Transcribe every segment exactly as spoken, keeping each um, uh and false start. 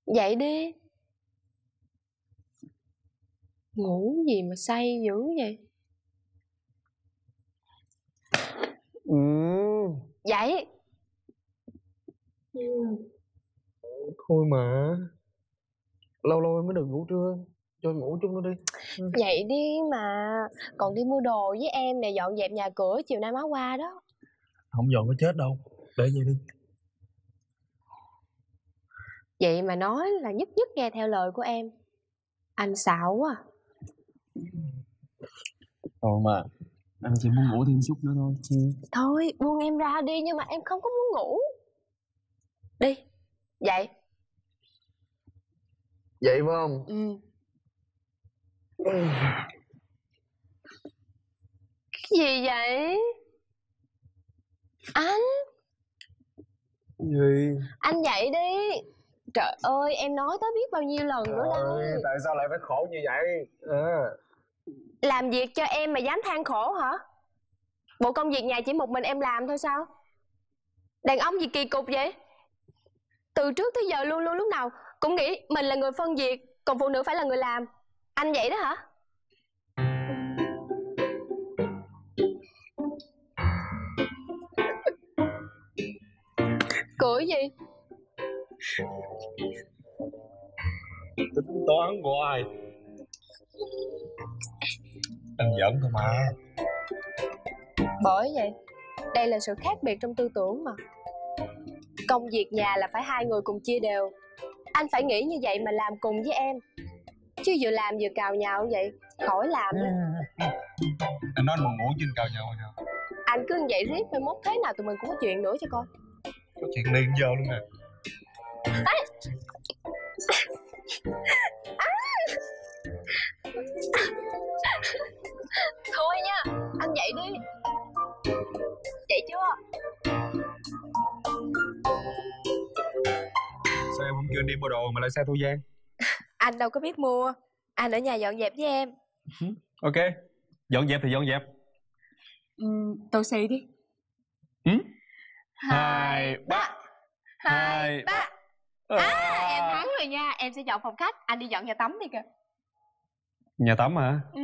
Dậy đi. Ngủ gì mà say dữ vậy? Ừ. Dậy. Ừ. Thôi mà. Lâu lâu em mới được ngủ trưa. Cho em ngủ chung nó đi. Ừ. Dậy đi mà. Còn đi mua đồ với em nè, dọn dẹp nhà cửa, chiều nay má qua đó. Không dọn có chết đâu. Để vậy đi. Vậy mà nói là nhất nhất nghe theo lời của em. Anh xạo quá. Thôi mà. Anh chỉ muốn ngủ thêm chút nữa thôi. Ừ. Thôi buông em ra đi, nhưng mà em không có muốn ngủ. Đi. Dậy. Vậy phải không? Ừ. Cái gì vậy? Anh. Gì? Anh dậy đi. Trời ơi, em nói tới biết bao nhiêu lần nữa Ơi, đây. tại sao lại phải khổ như vậy? À. Làm việc cho em mà dám than khổ hả? Bộ công việc nhà chỉ một mình em làm thôi sao? Đàn ông gì kỳ cục vậy? Từ trước tới giờ luôn luôn lúc nào cũng nghĩ mình là người phân việc, còn phụ nữ phải là người làm. Anh vậy đó hả? Cười gì? Tính toán hoài. Anh giỡn thôi mà. Bởi vậy, đây là sự khác biệt trong tư tưởng mà. Công việc nhà là phải hai người cùng chia đều. Anh phải nghĩ như vậy mà làm cùng với em. Chứ vừa làm vừa cào nhào như vậy, khỏi làm đó. Anh nói anh buồn ngủ chứ anh cào nhau rồi sao? Anh cứ như vậy riết, mai mốt thế nào tụi mình cũng có chuyện nữa cho coi. Có chuyện liền giờ luôn nè. À! Thôi nha, anh dậy đi. Dậy chưa? Sao em không kêu anh đi mua đồ mà lại xe Thu Giang? Anh đâu có biết mua. Anh ở nhà dọn dẹp với em. Ok, dọn dẹp thì dọn dẹp. Ừ, tô xì đi. Ừ? Hai, ba. Hai, ba. À, em thắng rồi nha. Em sẽ dọn phòng khách. Anh đi dọn nhà tắm đi kìa. Nhà tắm hả? Ừ.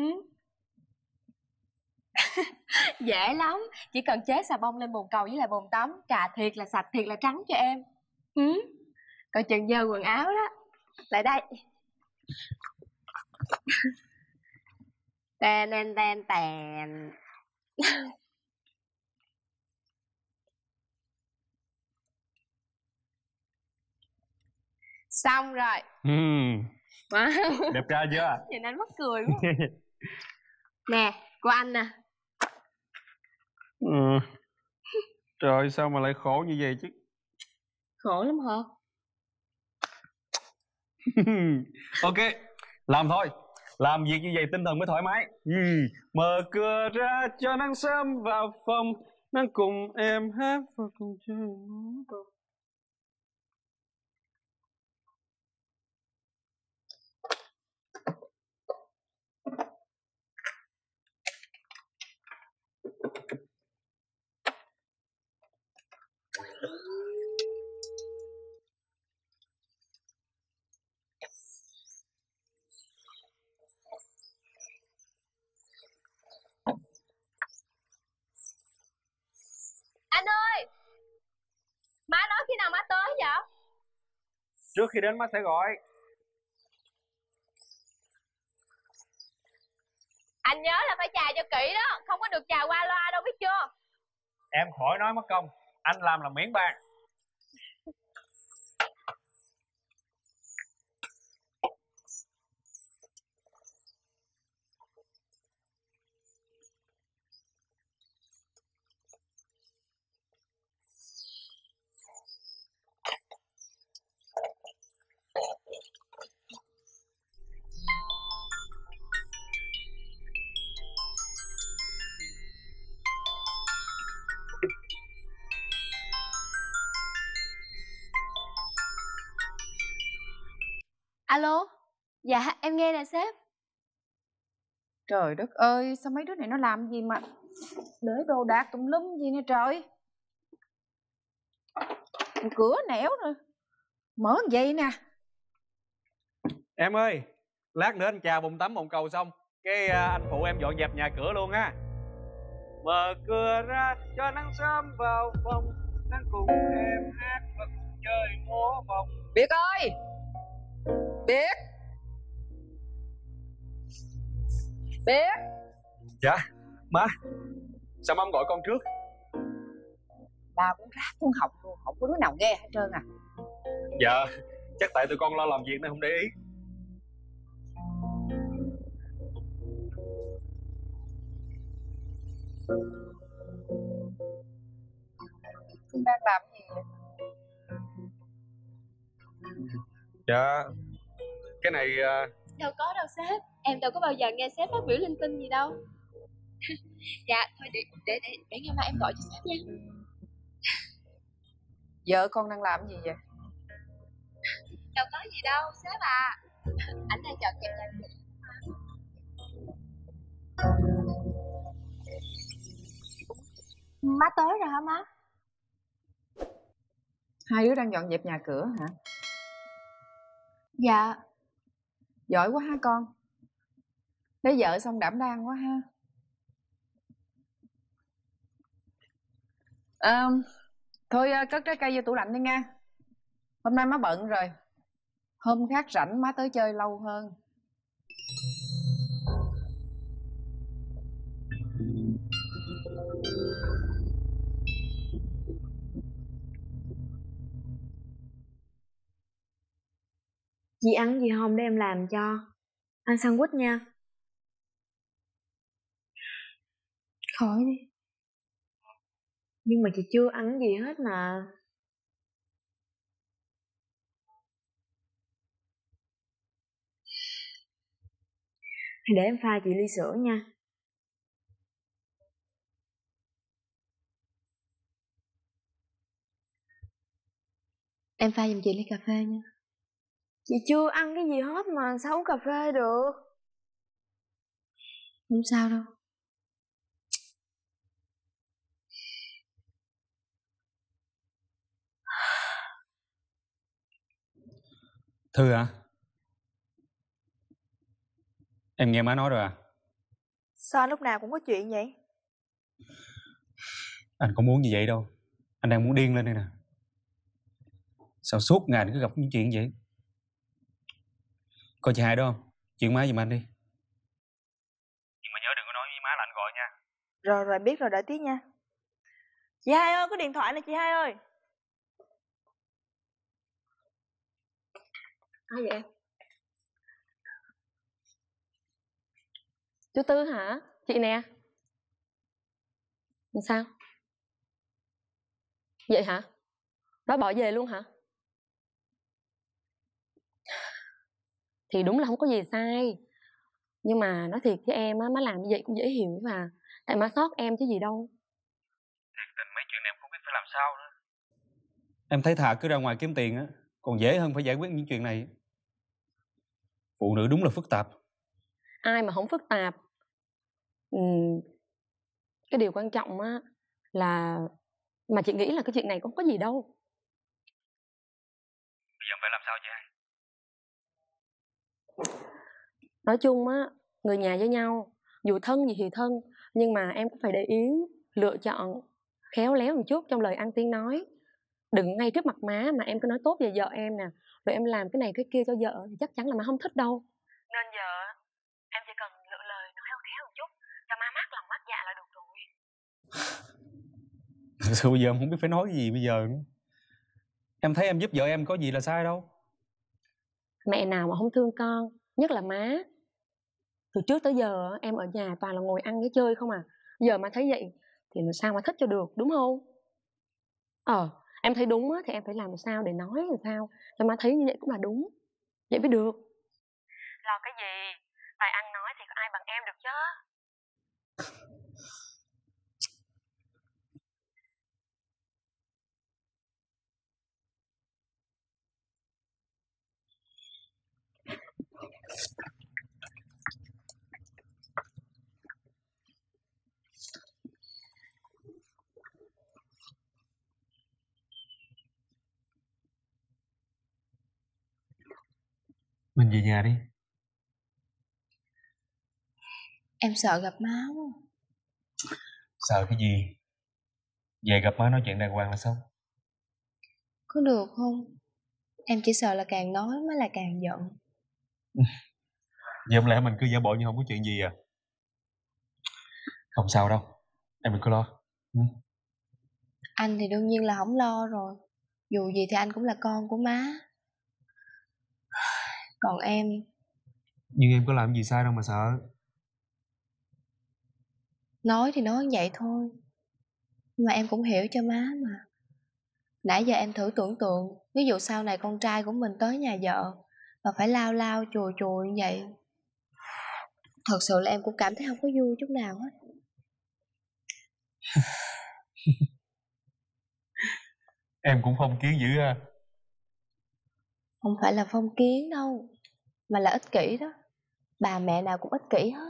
Dễ lắm. Chỉ cần chế xà bông lên bồn cầu với lại bồn tắm, cà thiệt là sạch, thiệt là trắng cho em. Ừ. Coi chừng dơ quần áo đó. Lại đây. Tèn tèn tèn tèn. Xong rồi. Ừ. Wow. Đẹp trai chưa? Nhìn anh mắc cười quá. Nè, của anh nè. Ừ. Trời, sao mà lại khổ như vậy chứ? Khổ lắm hả? Ok, làm thôi. Làm việc như vậy tinh thần mới thoải mái. Ừ. Mở cửa ra cho nắng sớm vào phòng, nắng cùng em hát và cùng chơi. Anh ơi, má nói khi nào má tới vậy? Trước khi đến má sẽ gọi. Anh nhớ là phải chào cho kỹ đó, không có được chào qua loa đâu, biết chưa? Em khỏi nói mất công, anh làm là miễn bàn. Alo, dạ em nghe nè sếp. Trời đất ơi, sao mấy đứa này nó làm gì mà để đồ đạc tùm lum gì nè trời. Cửa nẻo rồi. Mở vậy nè. Em ơi, lát nữa anh chà bồn tắm bồn cầu xong cái à, anh phụ em dọn dẹp nhà cửa luôn á. Mở cửa ra cho nắng sớm vào phòng, nắng cùng em hát và cùng chơi múa vòng. Biết ơi, Biết, Biết. Dạ, má, sao má không gọi con trước? Ba muốn rác muốn học luôn, không có đứa nào nghe hết trơn à. Dạ, chắc tại tụi con lo làm việc nên không để ý. Con đang làm gì vậy? Dạ, cái này à, Đâu có đâu sếp, em đâu có bao giờ nghe sếp phát biểu linh tinh gì đâu. Dạ, thôi để để để để ngày mai em gọi cho sếp nha. Vợ con đang làm gì vậy? Đâu có gì đâu sếp à, ảnh đang chọn kẹp nhà cửa. Má tới rồi hả má? Hai đứa đang dọn dẹp nhà cửa hả? Dạ. Giỏi quá ha con. Lấy vợ xong đảm đang quá ha. À, thôi cất trái cây vô tủ lạnh đi nha. Hôm nay má bận rồi. Hôm khác rảnh má tới chơi lâu hơn. Chị ăn gì không để em làm cho. Ăn sandwich nha. Khỏi đi. Nhưng mà chị chưa ăn gì hết mà. Để em pha chị ly sữa nha. Em pha giùm chị ly cà phê nha. Chị chưa ăn cái gì hết mà sao uống cà phê được. Không sao đâu. Thư hả? Em nghe má nói rồi à? Sao anh lúc nào cũng có chuyện vậy? Anh không muốn như vậy đâu. Anh đang muốn điên lên đây nè. Sao suốt ngày anh cứ gặp những chuyện vậy? Coi chị hai đó không? Chuyện má giùm anh đi. Nhưng mà nhớ đừng có nói với má là anh gọi nha. Rồi rồi biết rồi, đợi tí nha. Chị hai ơi, có điện thoại nè chị hai ơi. Ai vậy em? Chú Tư hả? Chị nè. Làm sao? Vậy hả? Nó bỏ về luôn hả? Thì đúng là không có gì sai. Nhưng mà nói thiệt với em á, má làm như vậy cũng dễ hiểu mà. Tại má sót em chứ gì đâu. Thiệt tình mấy chuyện này em không biết phải làm sao nữa. Em thấy thà cứ ra ngoài kiếm tiền á, còn dễ hơn phải giải quyết những chuyện này. Phụ nữ đúng là phức tạp. Ai mà không phức tạp. Ừm, cái điều quan trọng á là mà chị nghĩ là cái chuyện này cũng không có gì đâu. Bây giờ phải làm sao chị hai? Nói chung á, người nhà với nhau, dù thân gì thì thân, nhưng mà em cũng phải để ý, lựa chọn khéo léo một chút trong lời ăn tiếng nói. Đừng ngay trước mặt má mà em cứ nói tốt về vợ em nè, rồi em làm cái này cái kia cho vợ thì chắc chắn là má không thích đâu. Nên giờ em chỉ cần lựa lời nó khéo khéo một chút, cho má mát lòng mát dạ là được rồi. Thật sự bây giờ em không biết phải nói cái gì bây giờ nữa. Em thấy em giúp vợ em có gì là sai đâu. Mẹ nào mà không thương con, nhất là má. Từ trước tới giờ em ở nhà toàn là ngồi ăn với chơi không à. Giờ mà thấy vậy thì làm sao mà thích cho được, đúng không? Ờ, em thấy đúng á, thì em phải làm sao để nói làm sao cho má thấy như vậy cũng là đúng. Vậy mới được. Lo cái gì? Tài ăn nói thì có ai bằng em được chứ. Mình về nhà đi. Em sợ gặp má quá. Sợ cái gì? Về gặp má nói chuyện đàng hoàng là xong. Có được không? Em chỉ sợ là càng nói má lại càng giận. Vậy không lẽ mình cứ giả bộ như không có chuyện gì à? Không sao đâu, em đừng có lo. Ừ. Anh thì đương nhiên là không lo rồi. Dù gì thì anh cũng là con của má. Còn em, Nhưng em có làm gì sai đâu mà sợ. nói thì nói như vậy thôi, nhưng mà em cũng hiểu cho má mà. Nãy giờ em thử tưởng tượng, ví dụ sau này con trai của mình tới nhà vợ và phải lao lao chùi chùi như vậy, thật sự là em cũng cảm thấy không có vui chút nào hết. Em cũng phong kiến dữ ha. Không phải là phong kiến đâu, mà là ích kỷ đó. Bà mẹ nào cũng ích kỷ hết.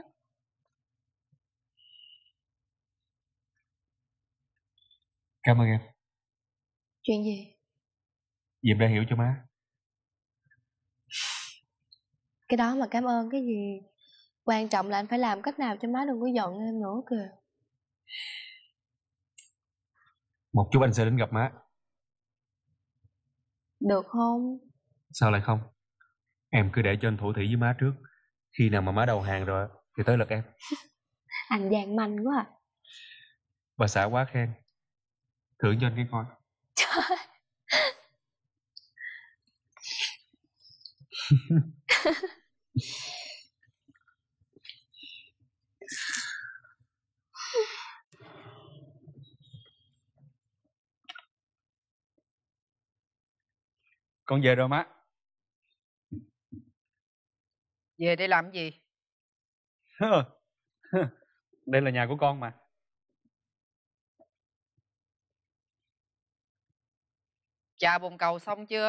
Cảm ơn em. Chuyện gì? Vì em đã hiểu cho má. Cái đó mà cảm ơn cái gì? Quan trọng là anh phải làm cách nào cho má đừng có giận em nữa kìa. Một chút anh sẽ đến gặp má. Được không? Sao lại không? Em cứ để cho anh thủ thỉ với má trước. Khi nào mà má đầu hàng rồi thì tới lượt em. Anh gian manh quá à. Bà xã quá khen. Thưởng cho anh cái coi. Con về rồi má. Về đây làm gì? Đây là nhà của con mà. Chà bồn cầu xong chưa?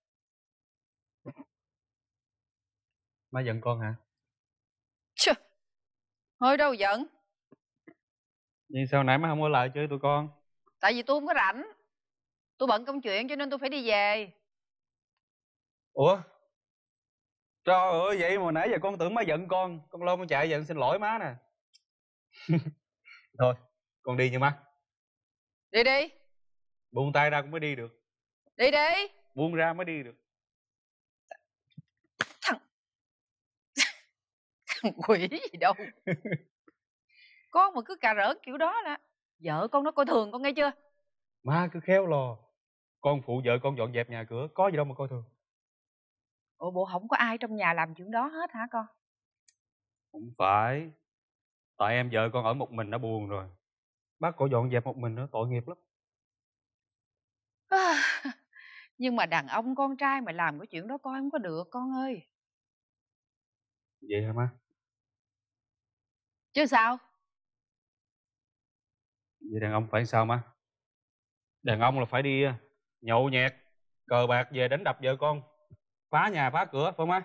Má giận con hả? Chà, hơi đâu giận. Nhưng sao nãy má không ở lại chơi tụi con? Tại vì tôi không có rảnh. Tôi bận công chuyện cho nên tôi phải đi về. Ủa? Trời ơi, vậy mà nãy giờ con tưởng má giận con. Con lo con chạy giận xin lỗi má nè. Thôi, con đi nha má. Đi đi. Buông tay ra cũng mới đi được. Đi đi. Buông ra mới đi được. Thằng Thằng quỷ gì đâu. Con mà cứ cà rỡn kiểu đó là vợ con nó coi thường con nghe chưa? Má cứ khéo lò. Con phụ vợ con dọn dẹp nhà cửa, có gì đâu mà coi thường. Ủa bộ không có ai trong nhà làm chuyện đó hết hả con? Không phải. Tại em vợ con ở một mình đã buồn rồi. Bác cổ dọn dẹp một mình nữa tội nghiệp lắm. Nhưng mà đàn ông con trai mà làm cái chuyện đó coi không có được con ơi. Vậy hả má? Chứ sao? Vậy đàn ông phải sao má? Đàn ông là phải đi nhậu nhẹt, cờ bạc về đánh đập vợ con, phá nhà phá cửa phải không má?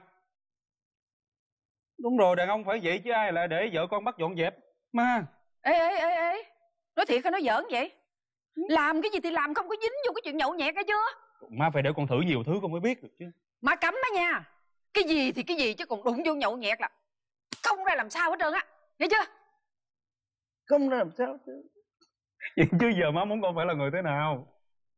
Đúng rồi, đàn ông phải vậy chứ ai lại để vợ con bắt dọn dẹp má. Ê ê ê ê, nói thiệt hay nói giỡn vậy? Làm cái gì thì làm, không có dính vô cái chuyện nhậu nhẹt nghe chưa? Má phải để con thử nhiều thứ con mới biết được chứ. Má cấm đó nha. Cái gì thì cái gì chứ còn đụng vô nhậu nhẹt là không ra làm sao hết trơn á, nghe chưa? Không ra làm sao chứ. Vậy chứ giờ má muốn con phải là người thế nào?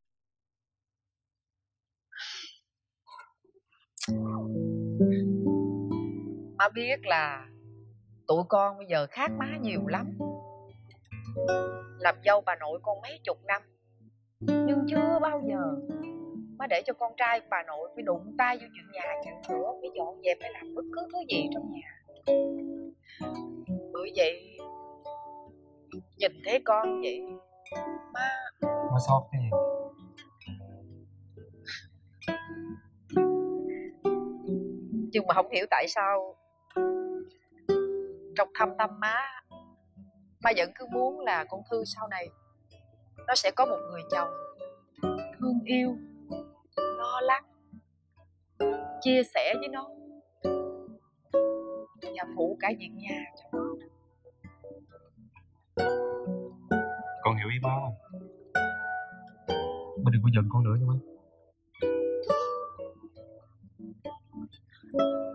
Má biết là tụi con bây giờ khác má nhiều lắm. Làm dâu bà nội con mấy chục năm, nhưng chưa bao giờ má để cho con trai bà nội phải đụng tay vô chuyện nhà chuyện cửa, phải dọn dẹp hay làm bất cứ thứ gì trong nhà. Bởi vậy nhìn thấy con vậy má Má sót cái gì? nhưng mà không hiểu tại sao trong thâm tâm má má vẫn cứ muốn là con Thư sau này nó sẽ có một người chồng thương yêu, lo lắng, chia sẻ với nó và phụ cả việc nhà cho nó. Con hiểu ý má không? Má đừng có giận con nữa nha má.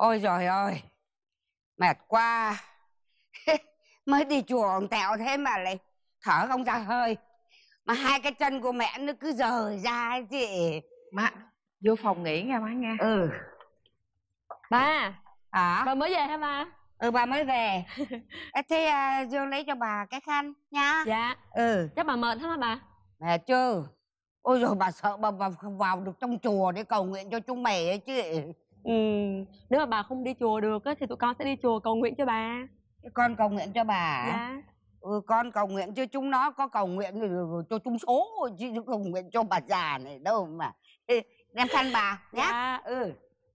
Ôi trời ơi, mệt quá. Mới đi chùa tẹo thế mà lại thở không ra hơi. Mà hai cái chân của mẹ nó cứ rời ra ấy chị. Má, vô phòng nghỉ nha má nha. Ừ. Ba, Hả? ba mới về hả ba? Ừ, bà mới về. Thế à, Dương lấy cho bà cái khăn nha. Dạ. Ừ. Chắc bà mệt lắm hả bà? Mẹ chứ. Ôi rồi bà sợ bà, bà không vào được trong chùa để cầu nguyện cho chúng mày ấy chứ. Ừ, nếu mà bà không đi chùa được á thì tụi con sẽ đi chùa cầu nguyện cho bà. Con cầu nguyện cho bà. Dạ. Ừ, con cầu nguyện chứ chúng nó có cầu nguyện cho chúng số chứ cầu nguyện cho bà già này đâu mà. Ê, đem khăn bà nhá. Dạ. Ừ.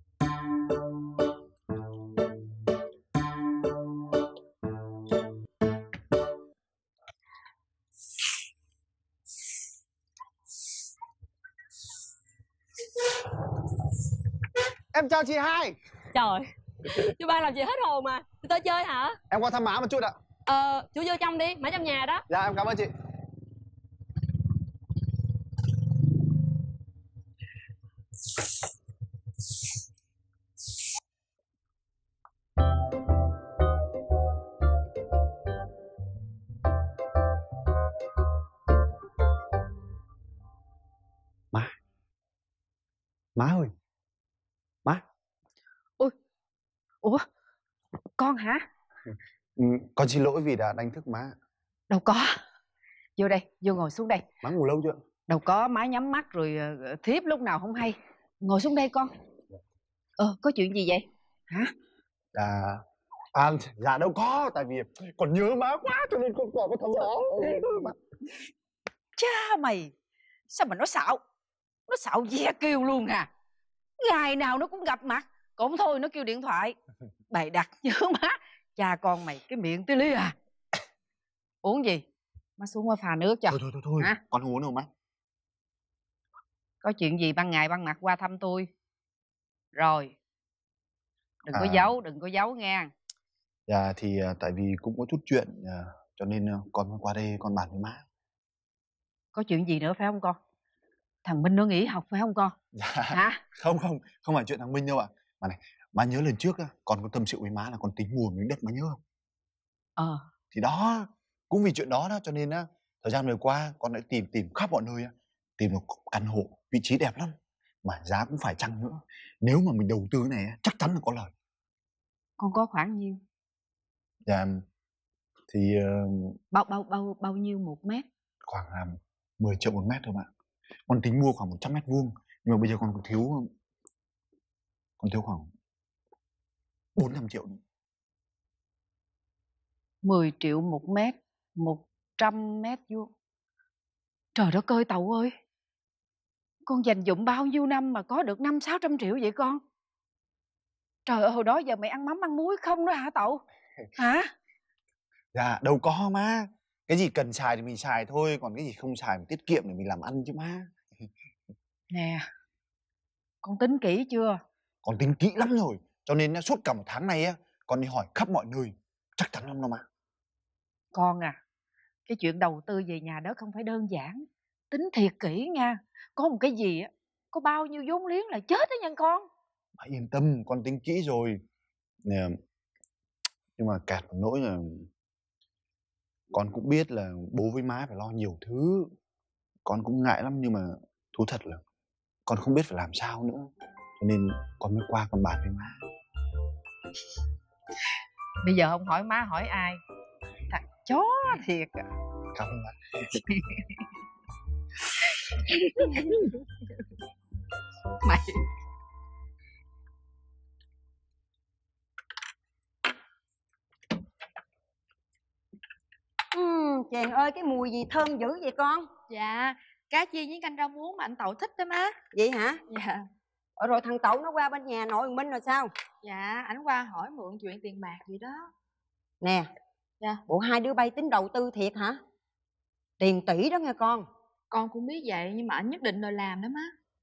Em chào chị hai. Trời, chú ba làm gì hết hồn mà. Tụi tôi chơi hả? Em qua thăm má một chút ạ. Ờ, chú vô trong đi, má trong nhà đó. Dạ em cảm ơn chị. Má. Má ơi. Má. Ôi, ủa, con hả? Ừ, con xin lỗi vì đã đánh thức má. Đâu có. Vô đây, vô ngồi xuống đây. Má ngủ lâu chưa? Đâu có, má nhắm mắt rồi uh, thiếp lúc nào không hay. Ngồi xuống đây con. Ờ, có chuyện gì vậy? Hả? À, à dạ đâu có. Tại vì còn nhớ má quá cho nên con còn có thăm đó. Cha mày, sao mà nó xạo? Nó xạo ve kêu luôn à. Ngày nào nó cũng gặp mặt. Cũng thôi nó kêu điện thoại. Bày đặt nhớ má. Cha con mày cái miệng tí lý à. Uống gì? Má xuống qua pha nước cho. Thôi thôi thôi, thôi. Hả? Con không uống đâu má. Có chuyện gì ban ngày ban mặt qua thăm tôi. Rồi. Đừng có À. giấu, đừng có giấu nghe. Dạ thì à, tại vì cũng có chút chuyện à, cho nên à, con qua đây con bàn với má. Có chuyện gì nữa phải không con? Thằng Minh nó nghỉ học phải không con? Dạ. Hả? Không không, không phải chuyện thằng Minh đâu ạ. Mà này, má nhớ lần trước á, con có tâm sự với má là con tính mua miếng đất, má nhớ không? Ờ. Thì đó, cũng vì chuyện đó đó cho nên á, thời gian vừa qua con đã tìm tìm khắp mọi nơi á, tìm được căn hộ vị trí đẹp lắm mà giá cũng phải chăng nữa. Nếu mà mình đầu tư cái này á, chắc chắn là có lời. Con có khoảng nhiêu? Dạ thì uh, Bao bao bao bao nhiêu một mét? khoảng um, mười triệu một mét thôi bạn. Con tính mua khoảng một trăm mét vuông nhưng mà bây giờ con còn thiếu còn thiếu khoảng bốn trăm triệu nữa. mười triệu một mét, một trăm mét vuông. Trời đất ơi Tàu ơi. Con dành dụm bao nhiêu năm mà có được năm sáu trăm triệu vậy con? Trời ơi hồi đó giờ mày ăn mắm ăn muối không đó hả Tàu? Hả? Dạ đâu có má. Cái gì cần xài thì mình xài thôi, còn cái gì không xài mình tiết kiệm để mình làm ăn chứ má. Nè, con tính kỹ chưa? Con tính kỹ lắm rồi, cho nên suốt cả một tháng này á, con đi hỏi khắp mọi nơi, chắc chắn lắm đâu má. Con à, cái chuyện đầu tư về nhà đất không phải đơn giản. Tính thiệt kỹ nha. Có một cái gì á, có bao nhiêu vốn liếng là chết đó nha con. Má yên tâm, con tính kỹ rồi. Nè, nhưng mà kẹt một nỗi là con cũng biết là bố với má phải lo nhiều thứ. Con cũng ngại lắm nhưng mà thú thật là con không biết phải làm sao nữa. Cho nên con mới qua con bàn với má. Bây giờ không hỏi má hỏi ai? Thằng chó thiệt à. Cảm ơn má. Mày. Ừ, Chàng ơi, cái mùi gì thơm dữ vậy con? Dạ, cá chiên với canh rau muống mà anh Tậu thích đó má. Vậy hả? Dạ. Ờ, rồi thằng Tậu nó qua bên nhà nội thằng Minh rồi sao? Dạ, ảnh qua hỏi mượn chuyện tiền bạc gì đó. Nè. Dạ. Bộ hai đứa bay tính đầu tư thiệt hả? Tiền tỷ đó nghe con. Con cũng biết vậy nhưng mà ảnh nhất định đòi làm đó má.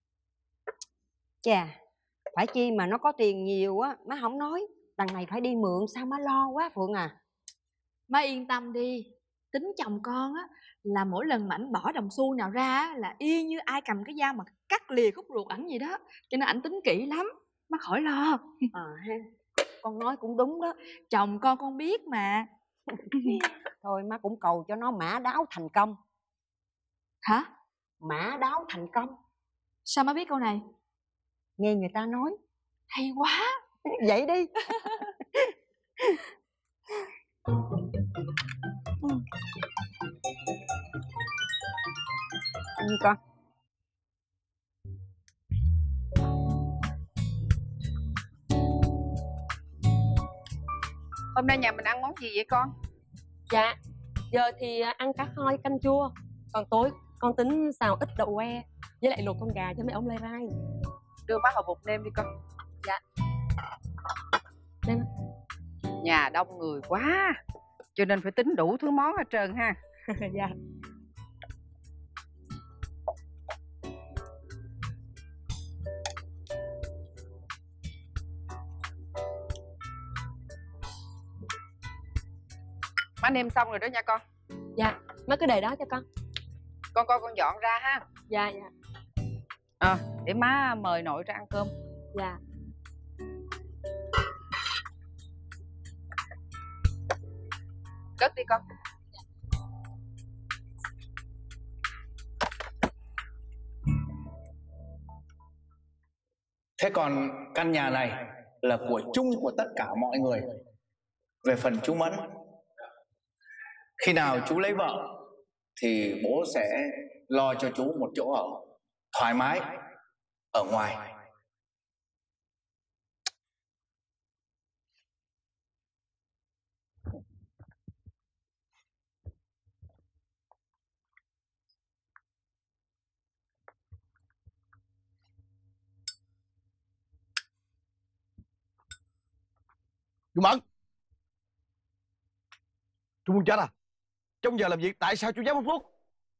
Chà, phải chi mà nó có tiền nhiều á, má không nói. Đằng này phải đi mượn sao má lo quá Phượng à. Má yên tâm đi. Tính chồng con á là mỗi lần mà ảnh bỏ đồng xu nào ra á là y như ai cầm cái dao mà cắt lìa khúc ruột ảnh vậy đó. Cho nên ảnh tính kỹ lắm. Má khỏi lo. Ờ ha. con nói cũng đúng đó. Chồng con con biết mà. Thôi má cũng cầu cho nó mã đáo thành công. Hả? Mã đáo thành công. Sao má biết câu này? Nghe người ta nói. Hay quá. Vậy đi. Ăn đi con. Hôm nay nhà mình ăn món gì vậy con? Dạ, giờ thì ăn cá kho canh chua. Còn tối con tính xào ít đậu que với lại luộc con gà cho mấy ông lai rai. Đưa má hộp bột nêm đi con. Dạ. Nêm. Nhà đông người quá, cho nên phải tính đủ thứ món hết trơn ha. Dạ. Má nêm xong rồi đó nha con. Dạ, má cứ để đó cho con. Con coi con dọn ra ha. Dạ, dạ. À, để má mời nội ra ăn cơm. Dạ. Cất đi con. Thế còn căn nhà này là của chung của tất cả mọi người. Về phần chú Mẫn, khi nào chú lấy vợ thì bố sẽ lo cho chú một chỗ ở thoải mái ở ngoài. Chú Mẫn, chú muốn chết à? Trong giờ làm việc tại sao chú dám hút thuốc?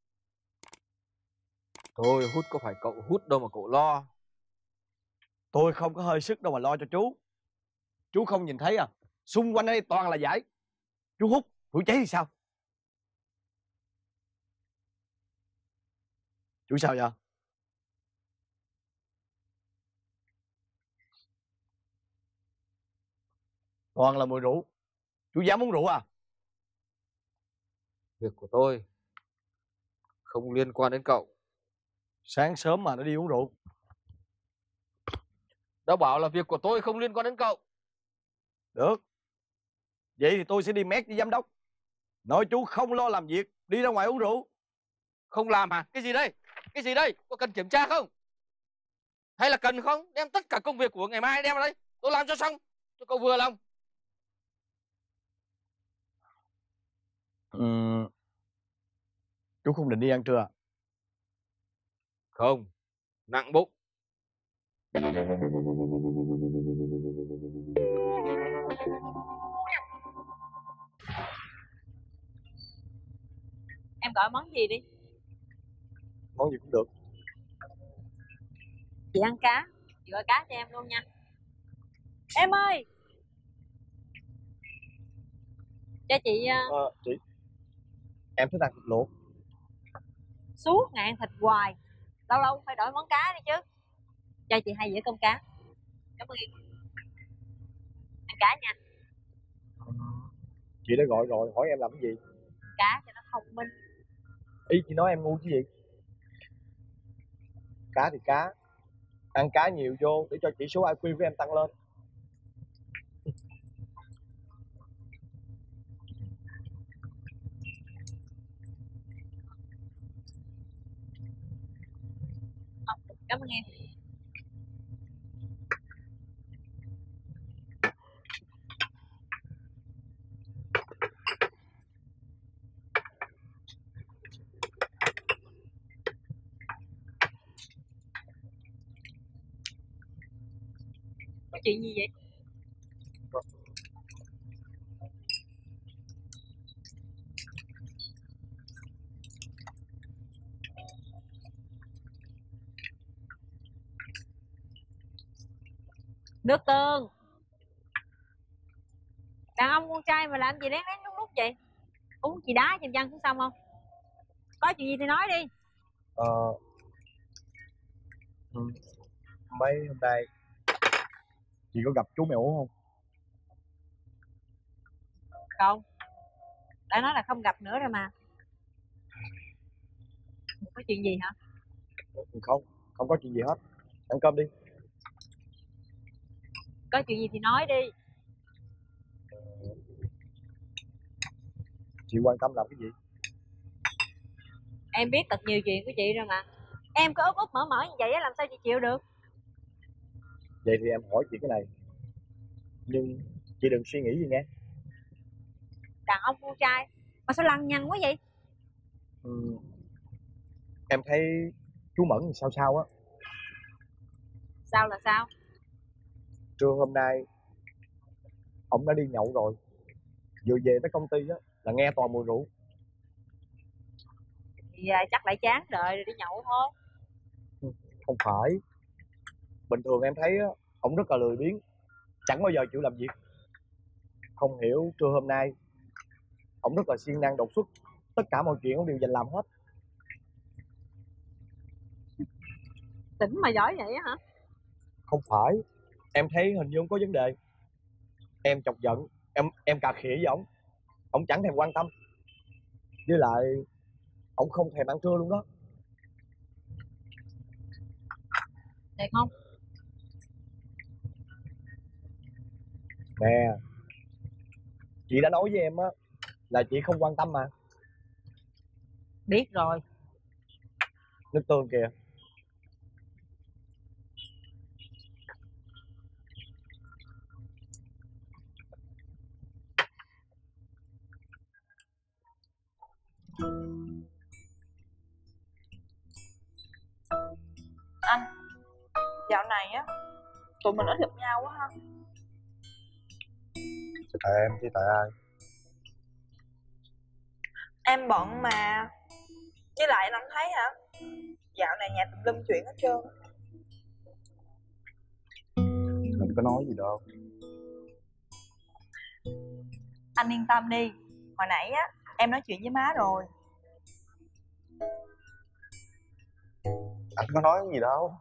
Thôi hút có phải cậu hút đâu mà cậu lo. Tôi không có hơi sức đâu mà lo cho chú. Chú không nhìn thấy à? Xung quanh đây toàn là giải. Chú hút, hụi cháy thì sao? Chú sao vậy? Toàn là mùi rượu. Chú dám uống rượu à? Việc của tôi không liên quan đến cậu. Sáng sớm mà nó đi uống rượu. Đã bảo là việc của tôi không liên quan đến cậu. Được. Vậy thì tôi sẽ đi mét với giám đốc. Nói chú không lo làm việc, đi ra ngoài uống rượu. Không làm hả? Cái gì đây? Cái gì đây? Có cần kiểm tra không? Hay là cần không? Đem tất cả công việc của ngày mai đem vào đây. Tôi làm cho xong, cho cậu vừa lòng. Ừ. Chú không định đi ăn trưa à? Không, nặng bụng. Em gọi món gì đi? Món gì cũng được. Chị ăn cá, chị gọi cá cho em luôn nha. Em ơi, cho chị uh, Ờ, chị em thích ăn thịt luộc. suốt ngày ăn thịt hoài, lâu lâu phải đổi món cá đi chứ. Cho chị hai dĩa cơm cá. Cảm ơn em. Ăn cá nha. Chị đã gọi rồi, hỏi em làm cái gì? Cá cho nó thông minh. Ý chị nói em ngu chứ gì? Cá thì cá, ăn cá nhiều vô để cho chỉ số i kiu của em tăng lên. À, cảm ơn em. Có chuyện gì vậy? Nước tương. Đàn ông con trai mà làm gì lén lén lúc lúc vậy? Uống chị đá chìm chân xuống xong không? Có chuyện gì thì nói đi. Ờ ừ. Mấy hôm nay chị có gặp chú mèo ốm không? Không, đã nói là không gặp nữa rồi mà. Có chuyện gì hả? Không, không có chuyện gì hết. Ăn cơm đi. Có chuyện gì thì nói đi. Chị quan tâm làm cái gì? Em biết thật nhiều chuyện của chị rồi mà. Em có úp úp mở mở như vậy á, làm sao chị chịu được? Vậy thì em hỏi chị cái này, nhưng chị đừng suy nghĩ gì nghe. Đàn ông con trai mà sao lằng nhằng quá vậy? Ừ. Em thấy chú Mẫn sao sao á. Sao là sao? Trưa hôm nay ông đã đi nhậu rồi, vừa về tới công ty á là nghe toàn mùi rượu. Thì à, chắc lại chán đời rồi đi nhậu thôi. Không phải, bình thường em thấy á ông rất là lười biếng, chẳng bao giờ chịu làm việc. Không hiểu trưa hôm nay ông rất là siêng năng đột xuất, tất cả mọi chuyện ông đều dành làm hết. Tỉnh mà giỏi vậy á hả? Không phải, em thấy hình như ông có vấn đề. Em chọc giận, em em cà khịa với ổng, ổng chẳng thèm quan tâm. Với lại ổng không thèm ăn trưa luôn đó. Thiệt không? Nè, chị đã nói với em á là chị không quan tâm mà. Biết rồi. Nước tương kìa. Anh, dạo này á tụi mình ít gặp nhau quá ha. Tại em chứ tại ai? Em bận mà. Với lại anh thấy hả, dạo này nhà tùm lum chuyện hết trơn. Mình có nói gì đâu. Anh yên tâm đi, hồi nãy á em nói chuyện với má rồi. Anh có nói gì đâu.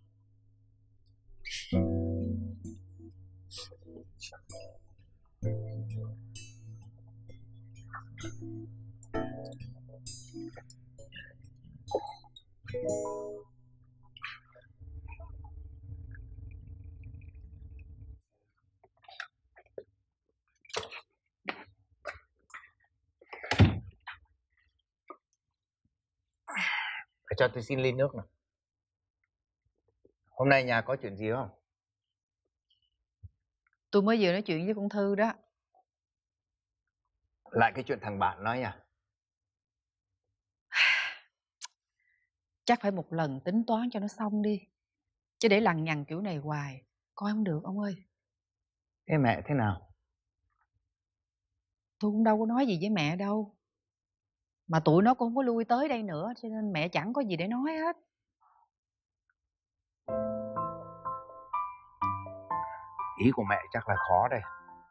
Phải cho tôi xin ly nước nào. Hôm nay nhà có chuyện gì không? Tôi mới vừa nói chuyện với con Thư đó. Lại cái chuyện thằng bạn nói à? Chắc phải một lần tính toán cho nó xong đi. Chứ để lằng nhằng kiểu này hoài coi không được ông ơi. Thế mẹ thế nào? Tôi cũng đâu có nói gì với mẹ đâu. Mà tụi nó cũng không có lui tới đây nữa, cho nên mẹ chẳng có gì để nói hết. Ý của mẹ chắc là khó đây.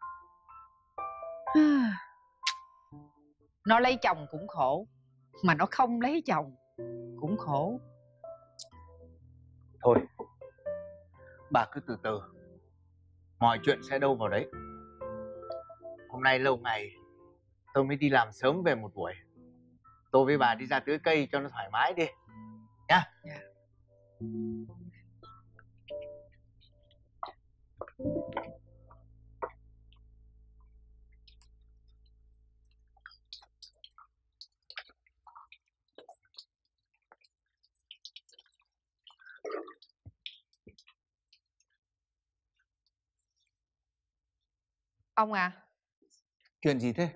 Nó lấy chồng cũng khổ, mà nó không lấy chồng cũng khổ. Thôi, bà cứ từ từ, mọi chuyện sẽ đâu vào đấy. Hôm nay lâu ngày tôi mới đi làm sớm về một buổi. Tôi với bà đi ra tưới cây cho nó thoải mái đi nhá. Yeah. Ông à. Chuyện gì thế?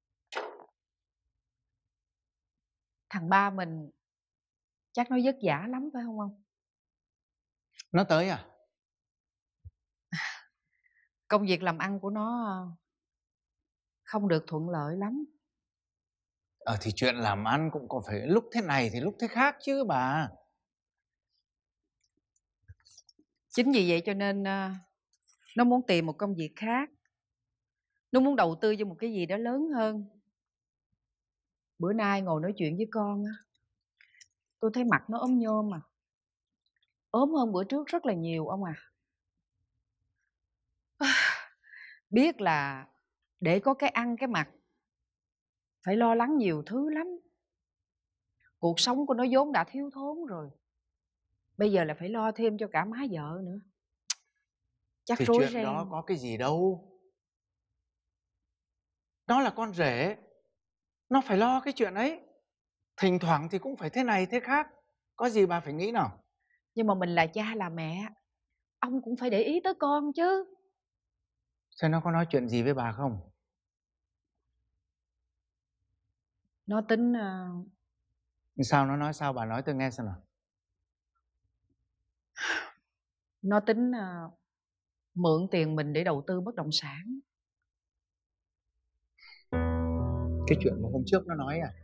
Thằng ba mình chắc nó vất vả lắm phải không ông? Nó tới à? Công việc làm ăn của nó không được thuận lợi lắm. Ờ thì chuyện làm ăn cũng có phải lúc thế này thì lúc thế khác chứ bà. Chính vì vậy cho nên nó muốn tìm một công việc khác. Nó muốn đầu tư cho một cái gì đó lớn hơn. Bữa nay ngồi nói chuyện với con á, tôi thấy mặt nó ốm nhôm mà. Ốm hơn bữa trước rất là nhiều ông à. Biết là để có cái ăn cái mặc phải lo lắng nhiều thứ lắm. Cuộc sống của nó vốn đã thiếu thốn rồi, bây giờ là phải lo thêm cho cả má vợ nữa, chắc Thì rối chuyện ren. đó có cái gì đâu. Nó là con rể, nó phải lo cái chuyện ấy. Thỉnh thoảng thì cũng phải thế này thế khác. Có gì bà phải nghĩ nào. Nhưng mà mình là cha là mẹ, ông cũng phải để ý tới con chứ. Xem nó có nói chuyện gì với bà không? Nó tính uh... Sao nó nói sao, bà nói tôi nghe xem nào. Nó tính uh, mượn tiền mình để đầu tư bất động sản. Cái chuyện mà hôm trước nó nói à?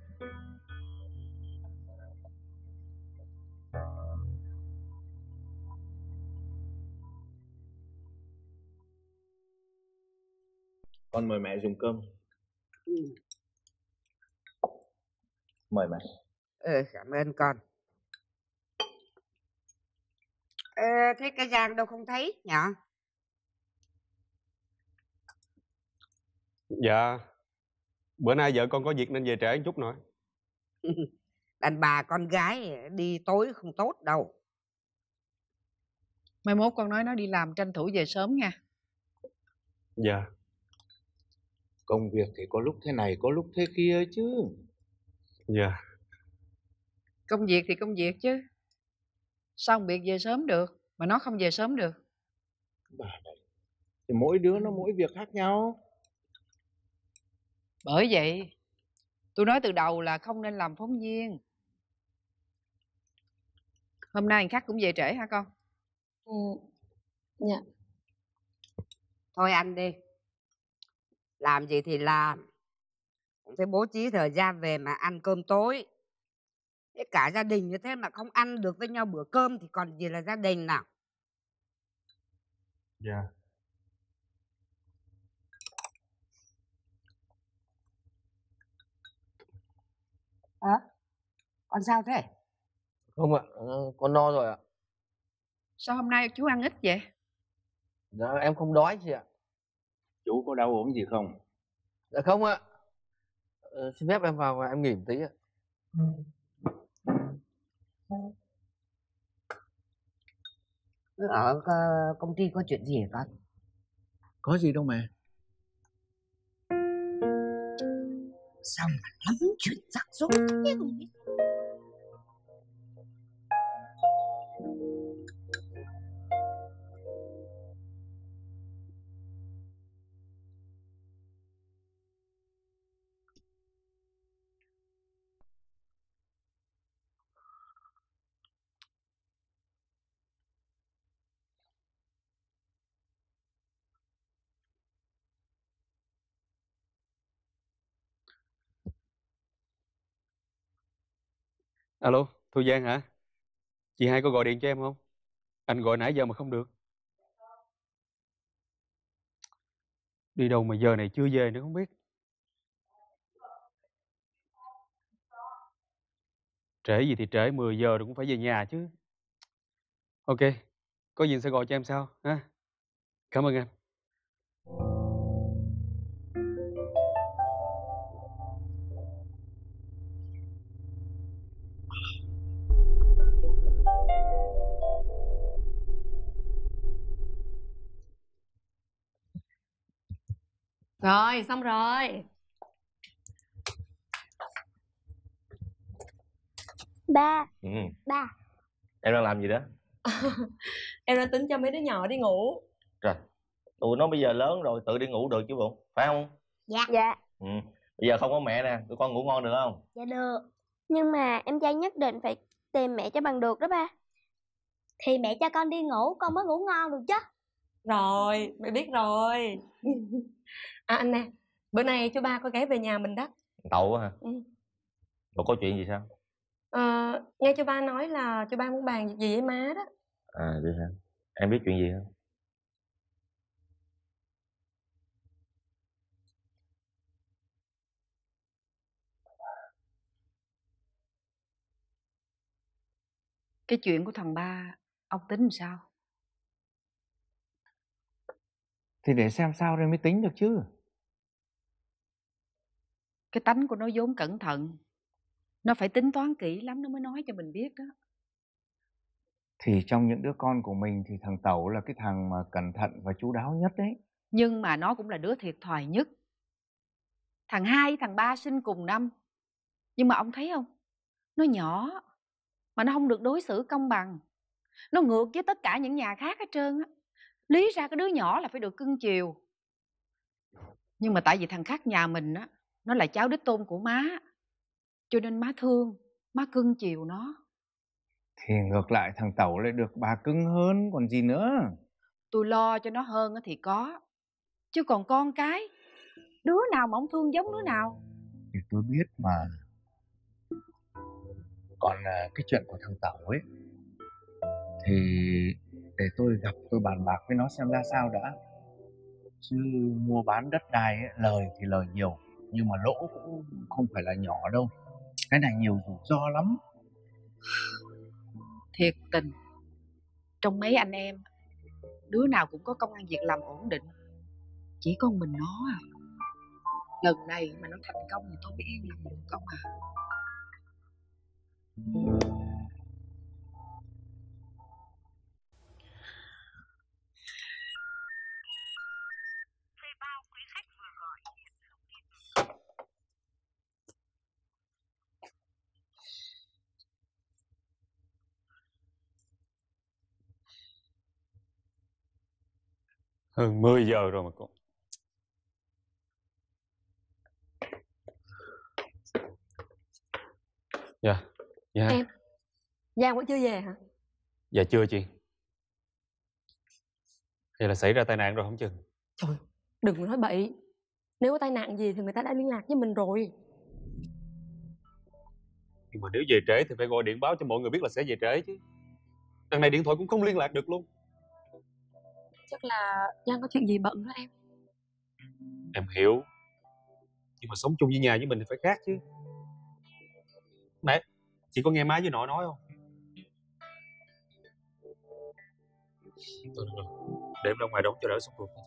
Con mời mẹ dùng cơm. Ừ. Mời mẹ. Ừ, cảm ơn con. Ờ, thế cái Giang đâu không thấy nhỉ? Dạ, bữa nay vợ con có việc nên về trễ một chút nữa. Đàn bà con gái đi tối không tốt đâu. Mai mốt con nói nó đi làm tranh thủ về sớm nha. Dạ. Công việc thì có lúc thế này, có lúc thế kia chứ. Dạ. Công việc thì công việc chứ. Sao không biệt về sớm được, mà nó không về sớm được? Bà này, thì mỗi đứa nó mỗi việc khác nhau. Bởi vậy, tôi nói từ đầu là không nên làm phóng viên. Hôm nay khác cũng về trễ hả con? Ừ. Dạ. Thôi ăn đi. Làm gì thì làm, cũng phải bố trí thời gian về mà ăn cơm tối. Thế cả gia đình như thế mà không ăn được với nhau bữa cơm thì còn gì là gia đình nào. Dạ. Ờ? À, con sao thế? Không ạ, con no rồi ạ. Sao hôm nay chú ăn ít vậy? Dạ em không đói chị ạ. Chú có đau ốm gì không? Dạ không ạ. Ờ, xin phép em vào và em nghỉ một tí ạ. Ở công ty có chuyện gì hả con? Có gì đâu mẹ. Sao mà lắm chuyện rắc rối thế không biết. Alo, Thu Giang hả? Chị hai có gọi điện cho em không? Anh gọi nãy giờ mà không được. Đi đâu mà giờ này chưa về nữa không biết. Trễ gì thì trễ, mười giờ rồi cũng phải về nhà chứ. Ok, có gì sẽ gọi cho em sau ha. Cảm ơn em. Rồi, xong rồi. Ba. Ừ. Ba. Em đang làm gì đó? Em đang tính cho mấy đứa nhỏ đi ngủ. Trời, tụi nó bây giờ lớn rồi, tự đi ngủ được chứ bộ, phải không? Dạ. Dạ. Ừ. Bây giờ không có mẹ nè, tụi con ngủ ngon được không? Dạ được. Nhưng mà em trai nhất định phải tìm mẹ cho bằng được đó ba. Thì mẹ cho con đi ngủ con mới ngủ ngon được chứ. Rồi, mẹ biết rồi. À anh nè, bữa nay chú ba có ghé về nhà mình đó. Cậu hả? Ừ. Cậu có chuyện gì sao? Ờ, nghe chú ba nói là chú ba muốn bàn việc gì với má đó. À đi hả? Em biết chuyện gì không? Cái chuyện của thằng ba, ông tính làm sao? Thì để xem sao rồi mới tính được chứ. Cái tánh của nó vốn cẩn thận, nó phải tính toán kỹ lắm nó mới nói cho mình biết đó. Thì trong những đứa con của mình thì thằng Tẩu là cái thằng mà cẩn thận và chu đáo nhất đấy. Nhưng mà nó cũng là đứa thiệt thòi nhất. Thằng hai, thằng ba sinh cùng năm. Nhưng mà ông thấy không? Nó nhỏ mà nó không được đối xử công bằng. Nó ngược với tất cả những nhà khác hết trơn á. Lý ra cái đứa nhỏ là phải được cưng chiều. Nhưng mà tại vì thằng khác nhà mình á, nó là cháu đích tôn của má, cho nên má thương, má cưng chiều nó. Thì ngược lại thằng Tẩu lại được bà cưng hơn còn gì nữa. Tôi lo cho nó hơn thì có. Chứ còn con cái, đứa nào mà ông thương giống đứa nào. Thì tôi biết mà. Còn à, cái chuyện của thằng Tẩu ấy thì để tôi gặp tôi bàn bạc với nó xem ra sao đã. Chứ mua bán đất đai ấy, lời thì lời nhiều nhưng mà lỗ cũng không phải là nhỏ đâu. Cái này nhiều rủi ro lắm. Thiệt tình, trong mấy anh em, đứa nào cũng có công ăn việc làm ổn định. Chỉ có mình nó à. Lần này mà nó thành công thì tôi mới yên lòng được không à. Hơn mười giờ rồi mà con. Dạ, dạ. Em, Giang vẫn chưa về hả? Dạ chưa chị. Hay là xảy ra tai nạn rồi không chừng. Trời, đừng có nói bậy. Nếu có tai nạn gì thì người ta đã liên lạc với mình rồi. Nhưng mà nếu về trễ thì phải gọi điện báo cho mọi người biết là sẽ về trễ chứ. Đằng này điện thoại cũng không liên lạc được luôn. Chắc là Giang có chuyện gì bận đó em. Em hiểu. Nhưng mà sống chung với nhà với mình thì phải khác chứ. Nè, chị có nghe má với nội nói không? Thôi được rồi, để em ra ngoài đóng cho đỡ sốt ruột nha chị.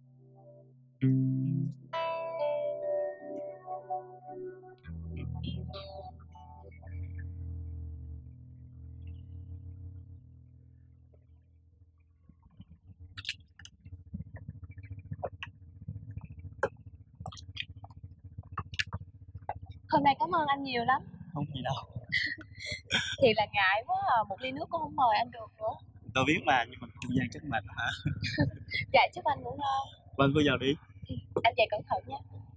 Hôm nay cảm ơn anh nhiều lắm. Không gì đâu. Thiệt là ngại quá à, một ly nước cũng không mời anh được nữa. Tôi biết mà, nhưng mà không gian chắc mệt hả? Dạ chúc anh ngủ ngon. Vâng, cô vào đi. Ừ, anh về cẩn thận nha.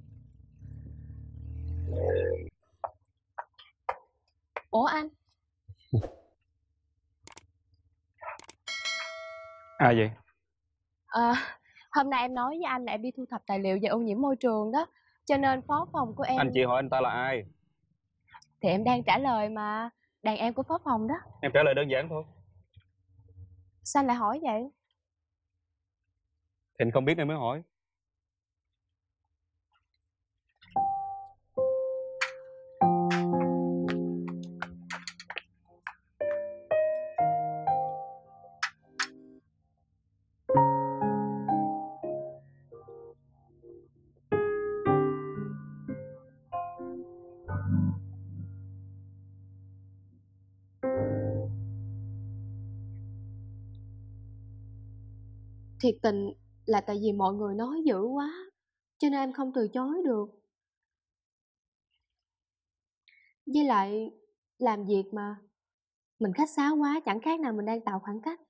Ủa anh? Ai vậy? À, hôm nay em nói với anh là em đi thu thập tài liệu về ô nhiễm môi trường đó. Cho nên phó phòng của em... Anh chị hỏi anh ta là ai? Thì em đang trả lời mà. Đàn em của phó phòng đó. Em trả lời đơn giản thôi. Sao anh lại hỏi vậy? Thì anh không biết nên mới hỏi. Thiệt tình là tại vì mọi người nói dữ quá, cho nên em không từ chối được. Với lại làm việc mà mình khách sáo quá chẳng khác nào mình đang tạo khoảng cách.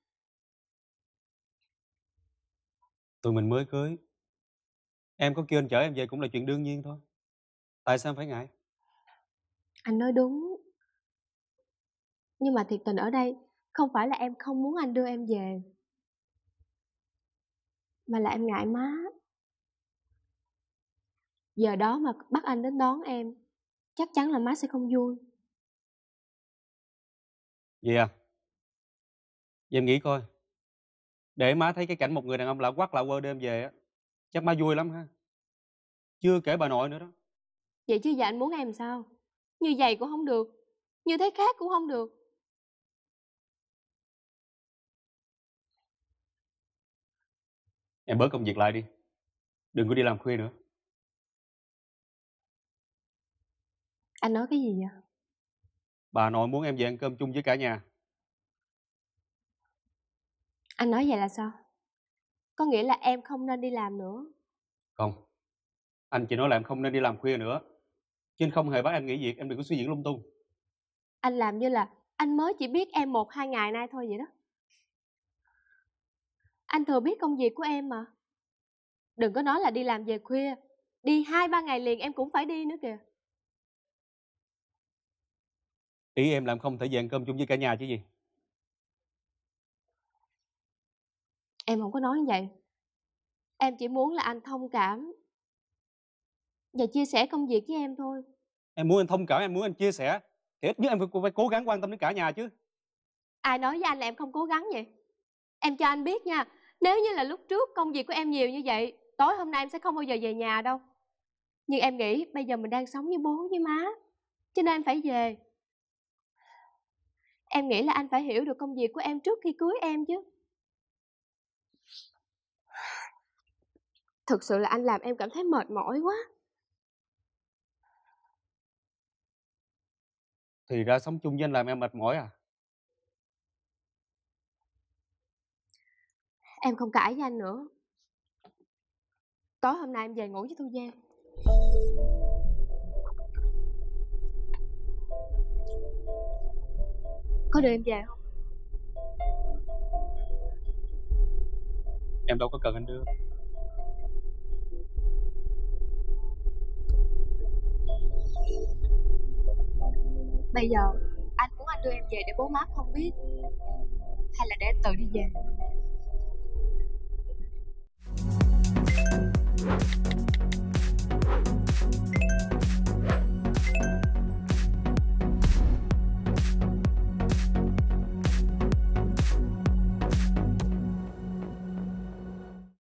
Tụi mình mới cưới, em có kêu anh chở em về cũng là chuyện đương nhiên thôi. Tại sao em phải ngại? Anh nói đúng. Nhưng mà thiệt tình ở đây không phải là em không muốn anh đưa em về, mà là em ngại má. Giờ đó mà bắt anh đến đón em, chắc chắn là má sẽ không vui. Vậy à? Vậy em nghĩ coi, để má thấy cái cảnh một người đàn ông lạ quắc lạ quơ đêm về á, chắc má vui lắm ha. Chưa kể bà nội nữa đó. Vậy chứ giờ anh muốn em sao? Như vậy cũng không được, như thế khác cũng không được. Em bớt công việc lại đi, đừng có đi làm khuya nữa. Anh nói cái gì vậy? Bà nội muốn em về ăn cơm chung với cả nhà. Anh nói vậy là sao? Có nghĩa là em không nên đi làm nữa. Không, anh chỉ nói là em không nên đi làm khuya nữa, chứ không hề bắt em nghỉ việc. Em đừng có suy diễn lung tung. Anh làm như là anh mới chỉ biết em một hai ngày nay thôi vậy đó. Anh thừa biết công việc của em mà. Đừng có nói là đi làm về khuya, đi hai ba ngày liền em cũng phải đi nữa kìa. Ý em là em không thể về ăn cơm chung với cả nhà chứ gì? Em không có nói như vậy. Em chỉ muốn là anh thông cảm và chia sẻ công việc với em thôi. Em muốn anh thông cảm, em muốn anh chia sẻ, thì ít nhất em phải, phải cố gắng quan tâm đến cả nhà chứ. Ai nói với anh là em không cố gắng vậy? Em cho anh biết nha, nếu như là lúc trước công việc của em nhiều như vậy, tối hôm nay em sẽ không bao giờ về nhà đâu. Nhưng em nghĩ bây giờ mình đang sống với bố với má, cho nên em phải về. Em nghĩ là anh phải hiểu được công việc của em trước khi cưới em chứ. Thực sự là anh làm em cảm thấy mệt mỏi quá. Thì ra sống chung với anh làm em mệt mỏi à? Em không cãi với anh nữa. Tối hôm nay em về ngủ với Thu Giang. Có đưa em về không? Em đâu có cần anh đưa. Bây giờ anh muốn anh đưa em về để bố má không biết, hay là để em tự đi về?